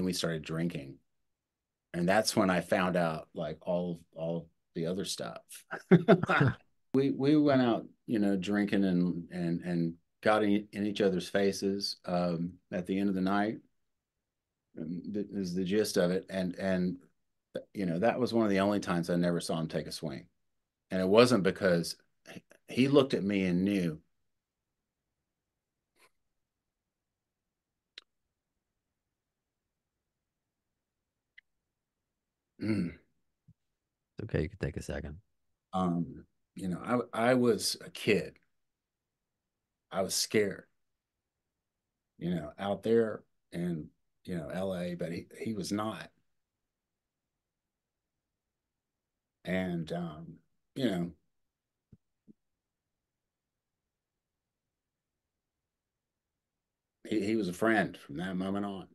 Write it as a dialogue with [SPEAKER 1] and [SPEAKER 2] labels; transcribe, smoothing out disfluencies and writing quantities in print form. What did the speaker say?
[SPEAKER 1] and we started drinking. And that's when I found out like all the other stuff. We went out, drinking and got in each other's faces at the end of the night. Is the gist of it. And that was one of the only times I never saw him take a swing. And it wasn't because he looked at me and knew. Mm,
[SPEAKER 2] It's okay. You can take a second.
[SPEAKER 1] um, I was a kid. I was scared, out there in, LA, but he was not. And you know, he was a friend from that moment on.